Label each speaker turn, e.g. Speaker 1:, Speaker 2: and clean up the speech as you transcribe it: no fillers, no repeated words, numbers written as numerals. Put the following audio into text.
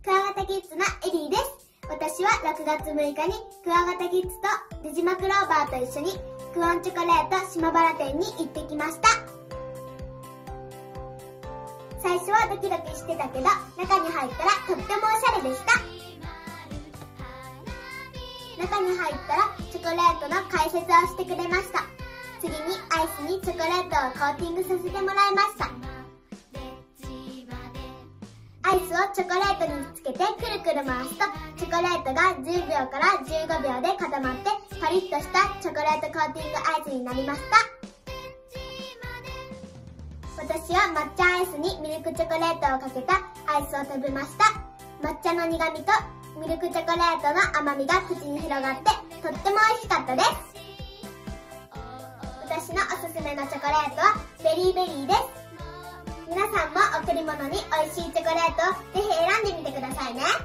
Speaker 1: クワガタキッズのエリーです。私は6月6日にクワガタキッズと出島クローバーと一緒にクオンチョコレート島原店に行ってきました。最初はドキドキしてたけど、中に入ったらとってもおしゃれでした。中に入ったらチョコレートの解説をしてくれました。次にアイスにチョコレートをコーティングさせてもらいました。アイスをチョコレートにつけてくるくる回すと、チョコレートが10秒から15秒で固まってパリッとしたチョコレートコーティングアイスになりました。私は抹茶アイスにミルクチョコレートをかけたアイスを食べました。抹茶の苦味とミルクチョコレートの甘みが口に広がってとっても美味しかったです。私のおすすめのチョコレートはベリーベリーです。皆さんも贈り物に美味しいチョコレートをぜひ選んでみてくださいね。